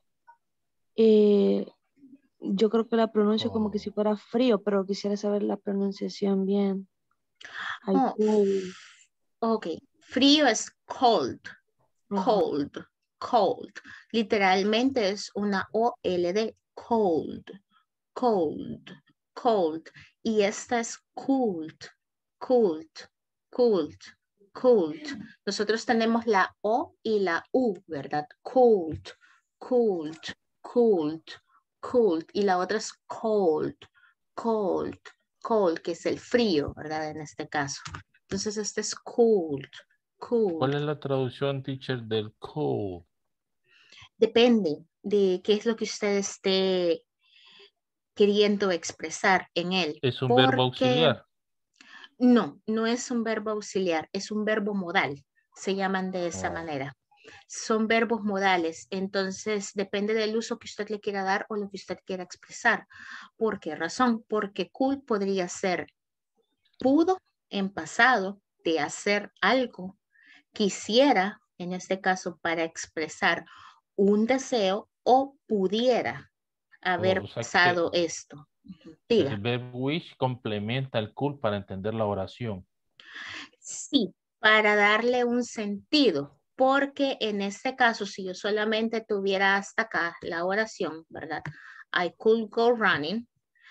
eh, yo creo que la pronuncio como que si fuera frío, pero quisiera saber la pronunciación bien. I Oh, cool. ok. Frío es cold. Cold. Cold. Literalmente es una O L D. Cold. Cold. Cold. Y esta es cold. Cold. Cold. Cold. Nosotros tenemos la O y la U, ¿verdad? Cold. Cold. Cold. Cold. Y la otra es cold. Cold. Cold, que es el frío, ¿verdad? En este caso. Entonces este es cold. Cold. ¿Cuál es la traducción, teacher, del cold? Depende de qué es lo que usted esté queriendo expresar en él. ¿Es un verbo auxiliar? No, no es un verbo auxiliar, es un verbo modal. Se llaman de esa Oh. manera. Son verbos modales, entonces depende del uso que usted le quiera dar o lo que usted quiera expresar. ¿Por qué razón? Porque could podría ser pudo en pasado de hacer algo, quisiera, en este caso para expresar un deseo, o pudiera haber Oh, o sea pasado que esto. Diga. el verbo wish complementa el could para entender la oración. Sí, para darle un sentido, porque en este caso, si yo solamente tuviera hasta acá la oración, ¿verdad? I could go running.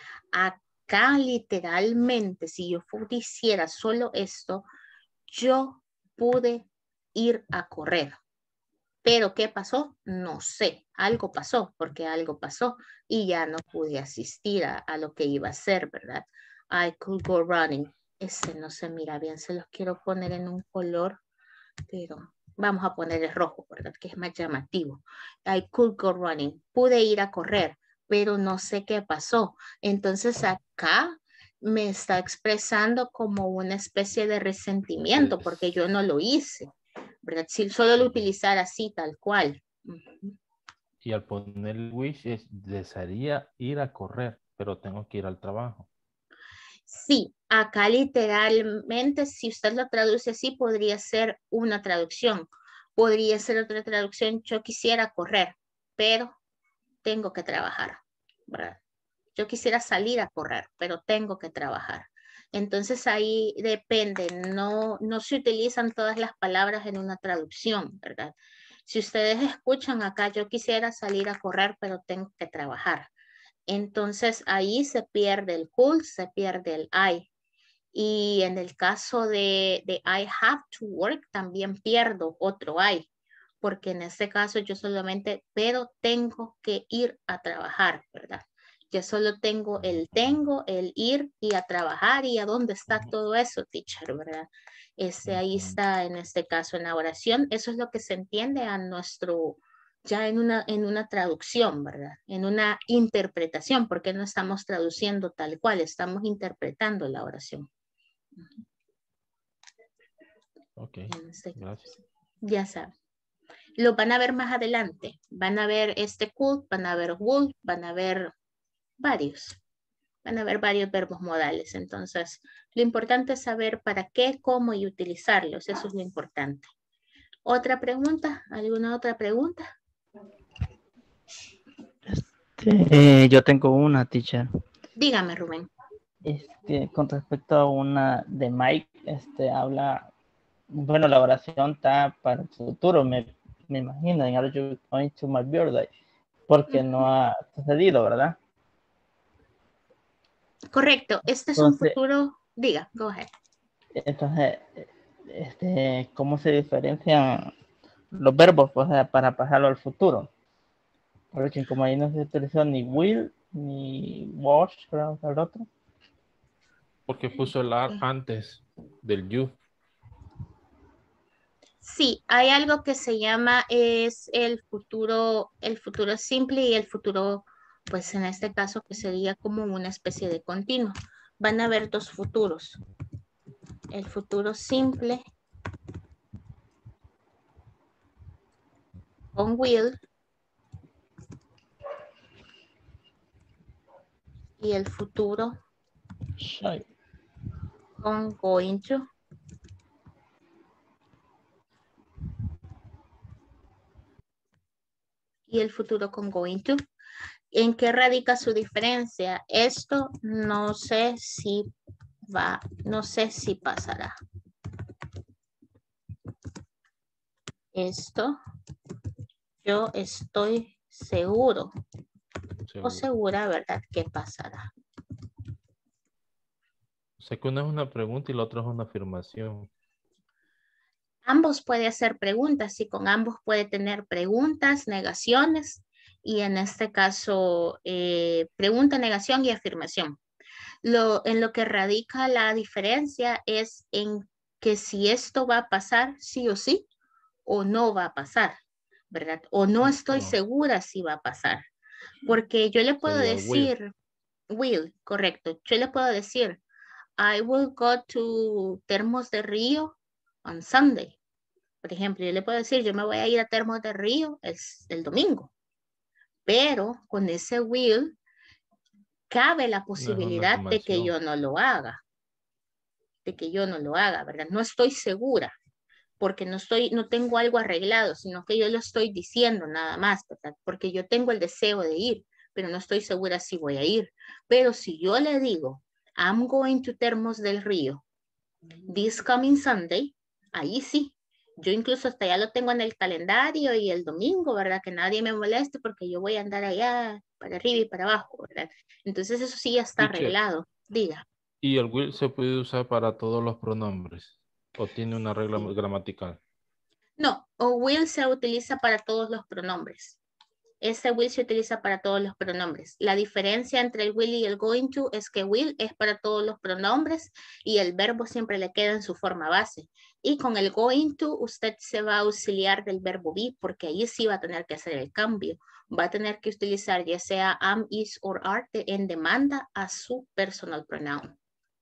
Acá literalmente, si yo hiciera solo esto, yo pude ir a correr. Pero ¿qué pasó? No sé. Algo pasó, porque algo pasó y ya no pude asistir a, a lo que iba a hacer, ¿verdad? I could go running. Ese no se mira bien, se los quiero poner en un color, pero vamos a poner el rojo, ¿verdad? Que es más llamativo. I could go running. Pude ir a correr, pero no sé qué pasó. Entonces acá me está expresando como una especie de resentimiento porque yo no lo hice, ¿verdad? Si solo lo utilizara así, tal cual. Uh-huh. Y al poner el wish es desearía ir a correr, pero tengo que ir al trabajo. Sí, acá literalmente, si usted lo traduce así, podría ser una traducción. Podría ser otra traducción, yo quisiera correr, pero tengo que trabajar, ¿verdad? Yo quisiera salir a correr, pero tengo que trabajar. Entonces ahí depende, no, no se utilizan todas las palabras en una traducción, ¿verdad? Si ustedes escuchan acá, yo quisiera salir a correr, pero tengo que trabajar. Entonces ahí se pierde el could, se pierde el I. Y en el caso de, de I have to work, también pierdo otro I. Porque en este caso yo solamente, pero tengo que ir a trabajar, ¿verdad? Yo solo tengo el tengo, el ir y a trabajar. ¿Y a dónde está todo eso, teacher, verdad? Ese ahí está en este caso en la oración. Eso es lo que se entiende a nuestro, ya en una, en una traducción, ¿verdad? En una interpretación, porque no estamos traduciendo tal cual, estamos interpretando la oración. Ok, este gracias. Ya saben. Lo van a ver más adelante. Van a ver este could, van a ver would, van a ver varios. Van a haber varios verbos modales. Entonces, lo importante es saber para qué, cómo y utilizarlos. Eso es lo importante. ¿Otra pregunta? ¿Alguna otra pregunta? Eh, yo tengo una, teacher. Dígame, Rubén. Este, con respecto a una de Mike, este, habla, bueno, la oración está para el futuro, me, me imagino, en Are you going to my birthday? Porque no ha sucedido, ¿verdad? Correcto, este es Entonces, un futuro, diga, go ahead. Entonces, este, ¿cómo se diferencian los verbos, o sea, para pasarlo al futuro? Porque como ahí no se utilizó ni will, ni wash, creo que el otro. Porque puso el are antes del you. Sí, hay algo que se llama, es el futuro, el futuro simple y el futuro, pues en este caso que sería como una especie de continuo. Van a haber dos futuros. El futuro simple con will y el futuro con going to. Y el futuro con going to. ¿En qué radica su diferencia? Esto no sé si va, no sé si pasará. Esto yo estoy seguro, seguro. o segura, ¿verdad? Que pasará. O sea que una es una pregunta y la otra es una afirmación. Ambos puede hacer preguntas y con ambos puede tener preguntas, negaciones y en este caso eh, pregunta, negación y afirmación. Lo, en lo que radica la diferencia es en que si esto va a pasar sí o sí o no va a pasar, ¿verdad? O no estoy segura si va a pasar. Porque yo le puedo Sería decir, will. will, correcto. Yo le puedo decir, I will go to Termos de Río on Sunday. Por ejemplo, yo le puedo decir, yo me voy a ir a Termos de Río el, el domingo. Pero con ese will cabe la posibilidad no de que yo no lo haga. De que yo no lo haga, ¿verdad? No estoy segura. Porque no estoy, no tengo algo arreglado, sino que yo lo estoy diciendo nada más, ¿verdad? Porque yo tengo el deseo de ir, pero no estoy segura si voy a ir. Pero si yo le digo, I'm going to Termos del Río, this coming Sunday, ahí sí. Yo incluso hasta ya lo tengo en el calendario y el domingo, ¿verdad? Que nadie me moleste porque yo voy a andar allá para arriba y para abajo, ¿verdad? Entonces eso sí ya está Teacher, arreglado. Diga. ¿Y el will se puede usar para todos los pronombres? ¿O tiene una regla gramatical? No, o will se utiliza para todos los pronombres. Este will se utiliza para todos los pronombres. La diferencia entre el will y el going to es que will es para todos los pronombres y el verbo siempre le queda en su forma base. Y con el going to usted se va a auxiliar del verbo be porque ahí sí va a tener que hacer el cambio. Va a tener que utilizar ya sea am, is or are en demanda a su personal pronoun.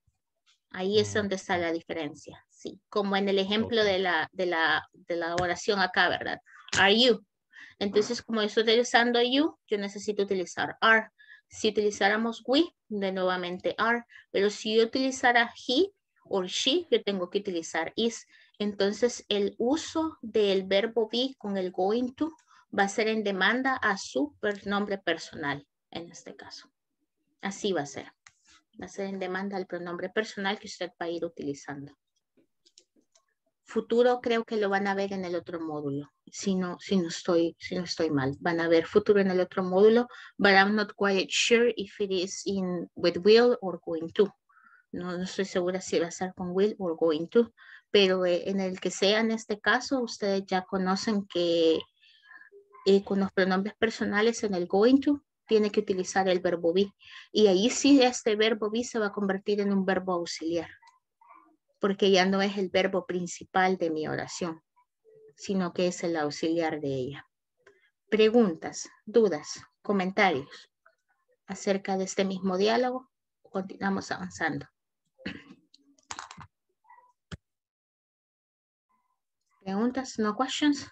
Ahí es donde está la diferencia, sí. Como en el ejemplo de la, de la, de la oración acá, ¿verdad? Are you? Entonces, como yo estoy utilizando you, yo necesito utilizar are. Si utilizáramos we, de nuevamente are. Pero si yo utilizara he o she, yo tengo que utilizar is. Entonces, el uso del verbo be con el going to va a ser en demanda a su nombre personal, en este caso. Así va a ser. Va a ser en demanda al pronombre personal que usted va a ir utilizando. Futuro creo que lo van a ver en el otro módulo. Si no, si no estoy, si no estoy mal. Van a ver futuro en el otro módulo. But I'm not quite sure if it is in with will or going to. No, no estoy segura si va a ser con will or going to. Pero eh, en el que sea en este caso, ustedes ya conocen que eh, con los pronombres personales en el going to, tiene que utilizar el verbo be. Y ahí sí este verbo be se va a convertir en un verbo auxiliar. Porque ya no es el verbo principal de mi oración, sino que es el auxiliar de ella. Preguntas, dudas, comentarios acerca de este mismo diálogo. Continuamos avanzando. Preguntas, no questions.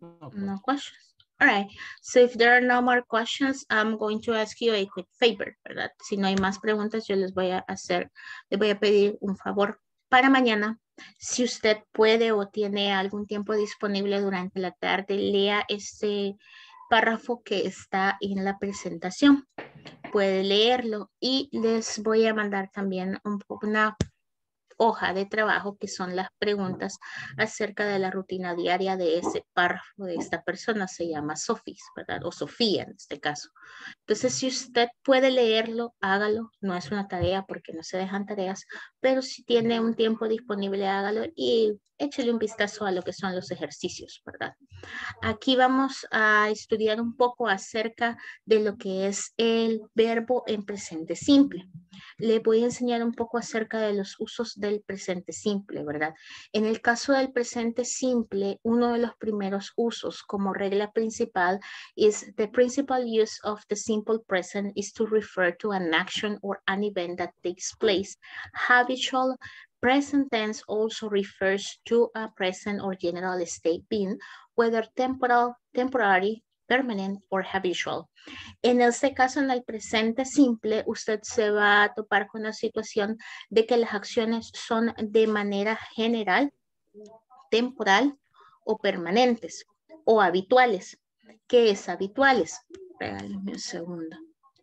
No questions. All right. So if there are no more questions, I'm going to ask you a quick favor, ¿verdad? Si no hay más preguntas, yo les voy a hacer, les voy a pedir un favor para mañana. Si usted puede o tiene algún tiempo disponible durante la tarde, lea este párrafo que está en la presentación. Puede leerlo y les voy a mandar también un, una hoja de trabajo que son las preguntas acerca de la rutina diaria de ese párrafo de esta persona. Se llama Sofía, ¿verdad? O Sofía en este caso. Entonces, si usted puede leerlo, hágalo. No es una tarea porque no se dejan tareas, pero si tiene un tiempo disponible, hágalo y échele un vistazo a lo que son los ejercicios, ¿verdad? Aquí vamos a estudiar un poco acerca de lo que es el verbo en presente simple. Le voy a enseñar un poco acerca de los usos del presente simple, ¿verdad? En el caso del presente simple, uno de los primeros usos como regla principal is the principal use of the simple present is to refer to an action or an event that takes place. Habitual present tense also refers to a present or general state being, whether temporal, temporary, permanent, or habitual. En este caso, en el presente simple, usted se va a topar con la situación de que las acciones son de manera general, temporal o permanentes o habituales. ¿Qué es habituales? Regálenme un segundo.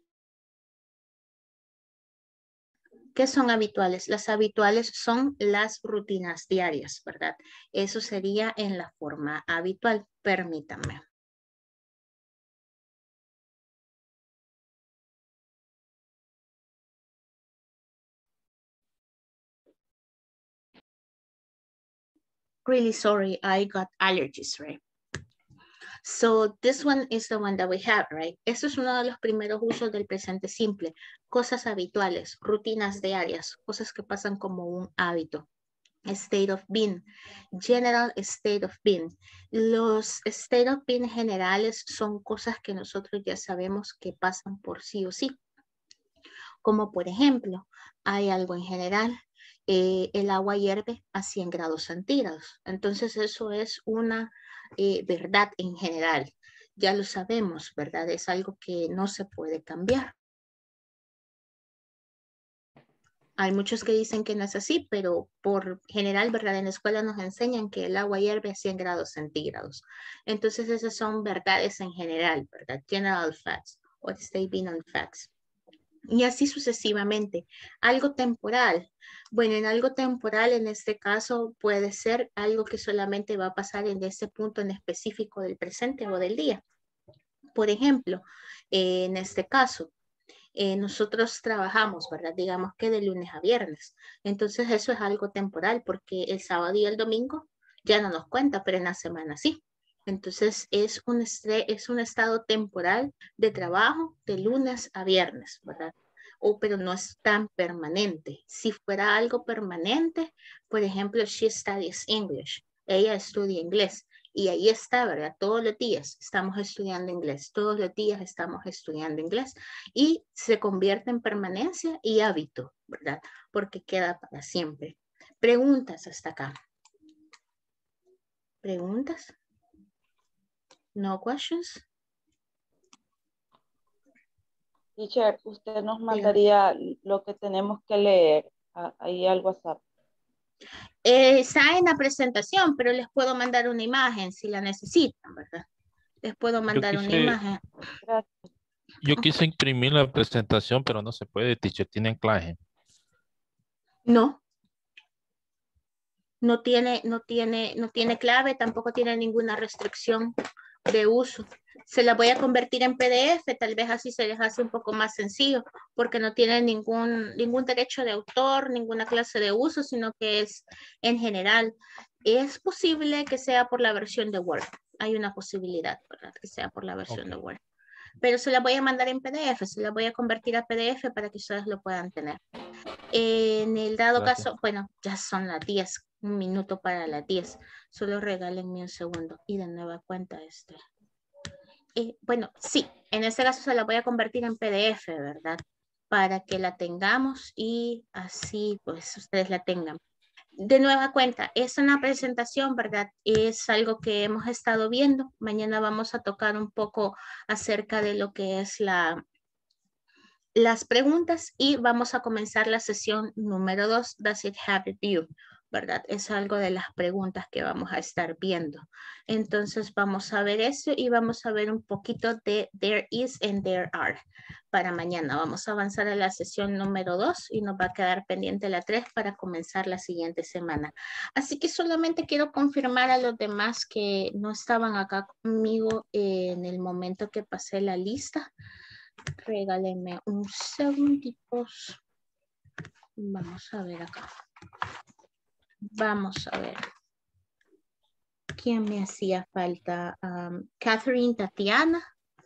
¿Qué son habituales? Las habituales son las rutinas diarias, ¿verdad? Eso sería en la forma habitual. Permítanme. Really sorry, I got allergies, right? So this one is the one that we have, right? Eso es uno de los primeros usos del presente simple. Cosas habituales, rutinas diarias, cosas que pasan como un hábito. State of being, general state of being. Los state of being generales son cosas que nosotros ya sabemos que pasan por sí o sí. Como por ejemplo, hay algo en general. Eh, el agua hierve a cien grados centígrados. Entonces eso es una eh, verdad en general. Ya lo sabemos, ¿verdad? Es algo que no se puede cambiar. Hay muchos que dicen que no es así, pero por general, ¿verdad? En la escuela nos enseñan que el agua hierve a cien grados centígrados. Entonces esas son verdades en general, ¿verdad? General facts or statement on facts. Y así sucesivamente. Algo temporal. Bueno, en algo temporal, en este caso, puede ser algo que solamente va a pasar en ese punto en específico del presente o del día. Por ejemplo, eh, en este caso, eh, nosotros trabajamos, ¿verdad? Digamos que de lunes a viernes. Entonces eso es algo temporal porque el sábado y el domingo ya no nos cuenta, pero en la semana sí. Entonces es un, es un estado temporal de trabajo de lunes a viernes, ¿verdad? O, pero no es tan permanente. Si fuera algo permanente, por ejemplo, she studies English. Ella estudia inglés. Y ahí está, ¿verdad? Todos los días estamos estudiando inglés. Todos los días estamos estudiando inglés. Y se convierte en permanencia y hábito, ¿verdad? Porque queda para siempre. Preguntas hasta acá. ¿Preguntas? No questions. Teacher, usted nos mandaría lo que tenemos que leer ahí al WhatsApp. Eh, está en la presentación, pero les puedo mandar una imagen si la necesitan, ¿verdad? Les puedo mandar quise, una imagen. Gracias. Yo quise imprimir la presentación, pero no se puede, teacher. ¿Tiene anclaje? No. No tiene, no tiene, no tiene clave, tampoco tiene ninguna restricción de uso. Se la voy a convertir en P D F, tal vez así se les hace un poco más sencillo, porque no tiene ningún, ningún derecho de autor, ninguna clase de uso, sino que es en general. Es posible que sea por la versión de Word. Hay una posibilidad, ¿verdad? Que sea por la versión okay. de Word. Pero se la voy a mandar en P D F, se la voy a convertir a P D F para que ustedes lo puedan tener. En el dado Gracias. caso, bueno, ya son las diez, un minuto para las diez. Solo regálenme un segundo y de nueva cuenta este. Eh, bueno, sí, en este caso se la voy a convertir en P D F, ¿verdad? Para que la tengamos y así pues ustedes la tengan. de nueva cuenta, es una presentación, ¿verdad? Es algo que hemos estado viendo. Mañana vamos a tocar un poco acerca de lo que es la, las preguntas y vamos a comenzar la sesión número dos. Does it have a view? ¿Verdad? Es algo de las preguntas que vamos a estar viendo. Entonces vamos a ver eso y vamos a ver un poquito de there is and there are para mañana. Vamos a avanzar a la sesión número dos y nos va a quedar pendiente la tres para comenzar la siguiente semana. Así que solamente quiero confirmar a los demás que no estaban acá conmigo en el momento que pasé la lista. Regálenme un segundito. Vamos a ver acá. Vamos a ver. ¿Quién me hacía falta? Um, Catherine Tatiana.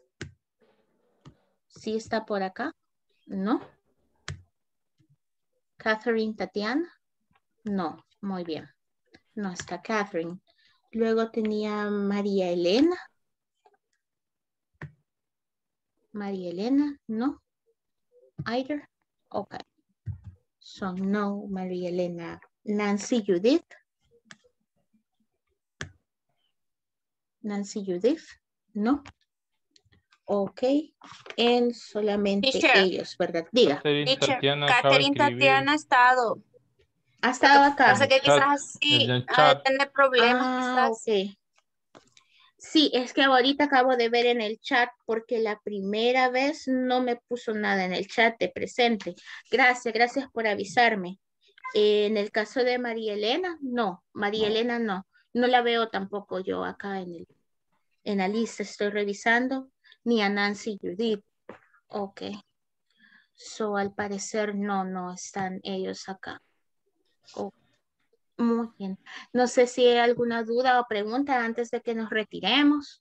¿Sí está por acá? ¿No? Catherine Tatiana. No, muy bien. No está Catherine. Luego tenía María Elena. María Elena, no. Either. Ok. So no, María Elena. Nancy Judith. Nancy Judith, no. Ok. En solamente Teacher. ellos, ¿verdad? Diga. Catherine Teacher, Tatiana acaba de Catherine escribir Tatiana ha estado. Ha estado acá. Pasa que en el quizás chat, sí en el ha de chat. tener problemas, Ah, quizás. ok. Sí, es que ahorita acabo de ver en el chat porque la primera vez no me puso nada en el chat de presente. Gracias, gracias por avisarme. Eh, en el caso de María Elena, no. María Elena no. No la veo tampoco yo acá en, el, en la lista. Estoy revisando. Ni a Nancy Judith. Ok. So, al parecer no, no están ellos acá. Oh, muy bien. No sé si hay alguna duda o pregunta antes de que nos retiremos.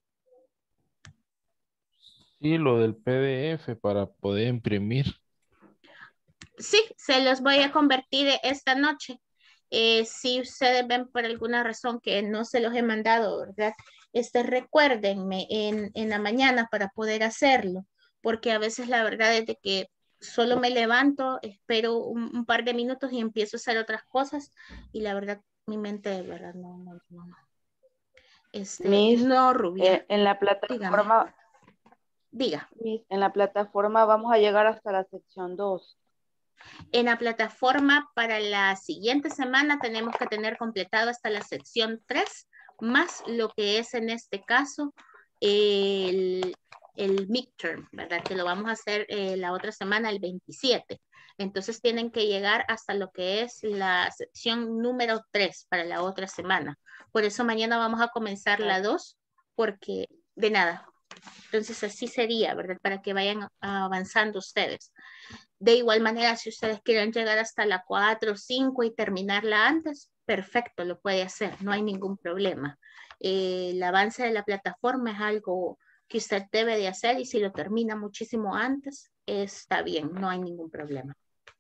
Sí, lo del P D F para poder imprimir. Sí, se los voy a convertir esta noche. Eh, si ustedes ven por alguna razón que no se los he mandado, ¿verdad? Este, recuérdenme en, en la mañana para poder hacerlo, porque a veces la verdad es de que solo me levanto, espero un, un par de minutos y empiezo a hacer otras cosas y la verdad, mi mente, de verdad, no, no, no. no. Este, Miss, no, Rubia. eh, en la Dígame. plataforma, Diga. Miss, en la plataforma vamos a llegar hasta la sección dos. En la plataforma para la siguiente semana tenemos que tener completado hasta la sección tres, más lo que es en este caso el, el midterm, ¿verdad? Que lo vamos a hacer eh, la otra semana, el veintisiete. Entonces tienen que llegar hasta lo que es la sección número tres para la otra semana. Por eso mañana vamos a comenzar la dos, porque de nada. Entonces así sería, ¿verdad? Para que vayan avanzando ustedes. De igual manera, si ustedes quieren llegar hasta la cuatro o cinco y terminarla antes, perfecto, lo puede hacer, no hay ningún problema. Eh, el avance de la plataforma es algo que usted debe de hacer y si lo termina muchísimo antes, está bien, no hay ningún problema.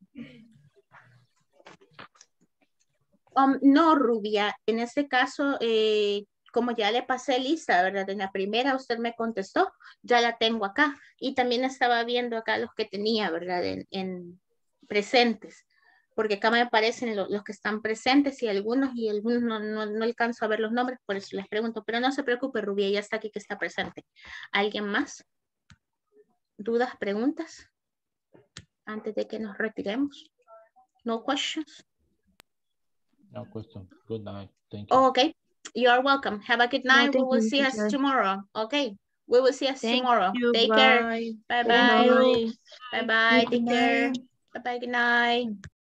Um, no, Rubia, en este caso, eh, como ya le pasé lista, ¿verdad? En la primera usted me contestó, ya la tengo acá. Y también estaba viendo acá los que tenía, ¿verdad? En, en presentes. Porque acá me aparecen lo, los que están presentes y algunos, y algunos no, no, no alcanzo a ver los nombres, por eso les pregunto. Pero no se preocupe, Rubia, ya está aquí que está presente. ¿Alguien más? ¿Dudas, preguntas? Antes de que nos retiremos. No questions? No question. Good night. Thank you. Oh, okay. You are welcome. Have a good night. No, We will you, see us teacher. tomorrow. Okay. We will see us Thank tomorrow. you. Take Bye. care. Bye Good bye. night. Bye bye. Good Take care. night. Bye bye. Good night.